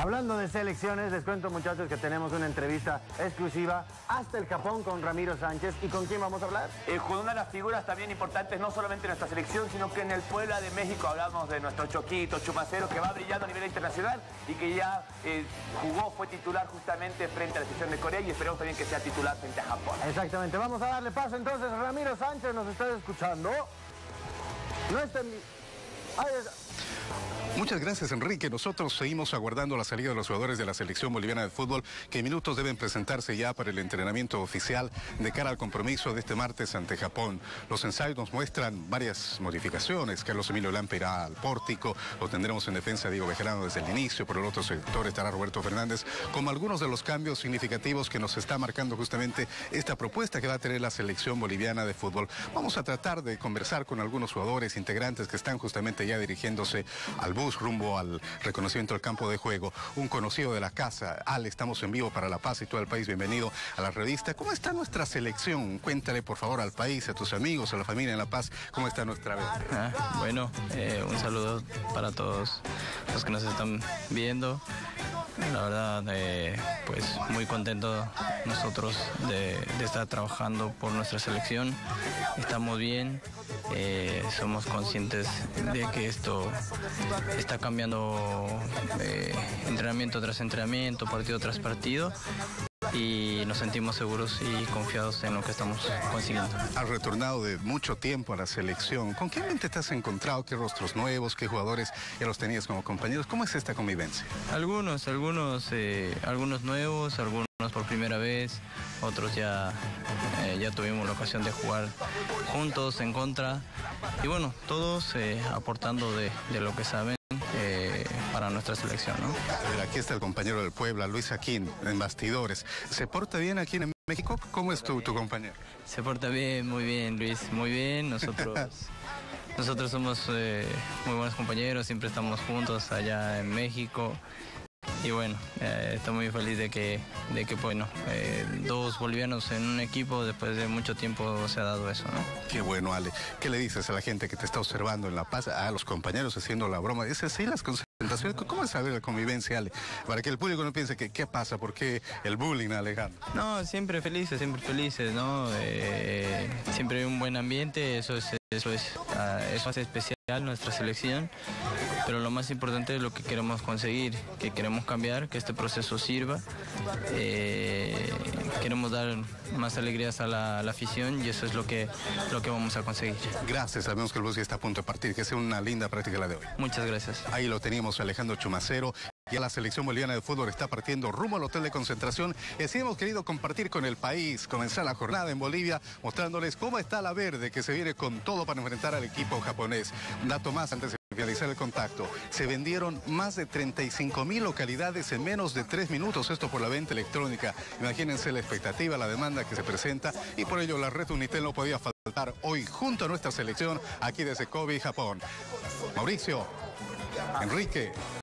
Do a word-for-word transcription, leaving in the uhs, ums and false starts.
Hablando de selecciones, les cuento, muchachos, que tenemos una entrevista exclusiva hasta el Japón con Ramiro Sánchez. ¿Y con quién vamos a hablar? Eh, con una de las figuras también importantes, no solamente en nuestra selección, sino que en el Puebla de México hablamos de nuestro Choquito, Chumacero, que va brillando a nivel internacional y que ya eh, jugó, fue titular justamente frente a la selección de Corea y esperamos también que sea titular frente a Japón. Exactamente, vamos a darle paso entonces. Ramiro Sánchez, ¿nos estás escuchando? No está en mi... Ahí está. Muchas gracias, Enrique. Nosotros seguimos aguardando la salida de los jugadores de la selección boliviana de fútbol, que en minutos deben presentarse ya para el entrenamiento oficial de cara al compromiso de este martes ante Japón. Los ensayos nos muestran varias modificaciones. Carlos Emilio Lampe irá al pórtico, lo tendremos en defensa Diego Bejarano desde el inicio, por el otro sector estará Roberto Fernández, como algunos de los cambios significativos que nos está marcando justamente esta propuesta que va a tener la selección boliviana de fútbol. Vamos a tratar de conversar con algunos jugadores integrantes que están justamente ya dirigiéndose al bus rumbo al reconocimiento del campo de juego. Un conocido de la casa, Ale, estamos en vivo para La Paz y todo el país. Bienvenido a la revista. ¿Cómo está nuestra selección? Cuéntale, por favor, al país, a tus amigos, a la familia en La Paz, ¿cómo está nuestra vez? Ah, bueno, eh, un saludo para todos los que nos están viendo. La verdad, eh, pues muy contento nosotros de, de estar trabajando por nuestra selección. Estamos bien, eh, somos conscientes de que esto está cambiando eh, entrenamiento tras entrenamiento, partido tras partido. Y nos sentimos seguros y confiados en lo que estamos consiguiendo. Has retornado de mucho tiempo a la selección. ¿Con qué mente te has encontrado? ¿Qué rostros nuevos? ¿Qué jugadores ya los tenías como compañeros? ¿Cómo es esta convivencia? Algunos, algunos, eh, algunos nuevos, algunos por primera vez, otros ya, eh, ya tuvimos la ocasión de jugar juntos, en contra. Y bueno, todos eh, aportando de, de lo que saben. Eh, para nuestra selección, ¿no? Aquí está el compañero del Puebla, Luis Aquín, en bastidores. ¿Se porta bien aquí en México? ¿Cómo es tu, tu compañero? Se porta bien, muy bien, Luis, muy bien. Nosotros, nosotros somos eh, muy buenos compañeros, siempre estamos juntos allá en México. Y bueno, eh, estoy muy feliz de que, de que bueno, eh, dos bolivianos en un equipo, después de mucho tiempo se ha dado eso, ¿no? Qué bueno, Ale. ¿Qué le dices a la gente que te está observando en La Paz, a los compañeros haciendo la broma? ¿Es así las concentraciones? ¿Cómo es saber la convivencia, Ale? Para que el público no piense que qué pasa, por qué el bullying, Alejandro. No, siempre felices, siempre felices, ¿no? Eh, siempre hay un buen ambiente, eso es, eso es, uh, eso hace especial nuestra selección. Pero lo más importante es lo que queremos conseguir, que queremos cambiar, que este proceso sirva. Eh, queremos dar más alegrías a la, a la afición y eso es lo que, lo que vamos a conseguir. Gracias, sabemos que el bus ya está a punto de partir, que sea una linda práctica la de hoy. Muchas gracias. Ahí lo teníamos, Alejandro Chumacero. Ya la selección boliviana de fútbol está partiendo rumbo al hotel de concentración y así hemos querido compartir con el país, comenzar la jornada en Bolivia, mostrándoles cómo está la verde, que se viene con todo para enfrentar al equipo japonés. Un dato más antes de finalizar el contacto. Se vendieron más de treinta y cinco mil localidades en menos de tres minutos, esto por la venta electrónica. Imagínense la expectativa, la demanda que se presenta y por ello la red Unitel no podía faltar hoy junto a nuestra selección aquí desde Kobe, Japón. Mauricio, Enrique,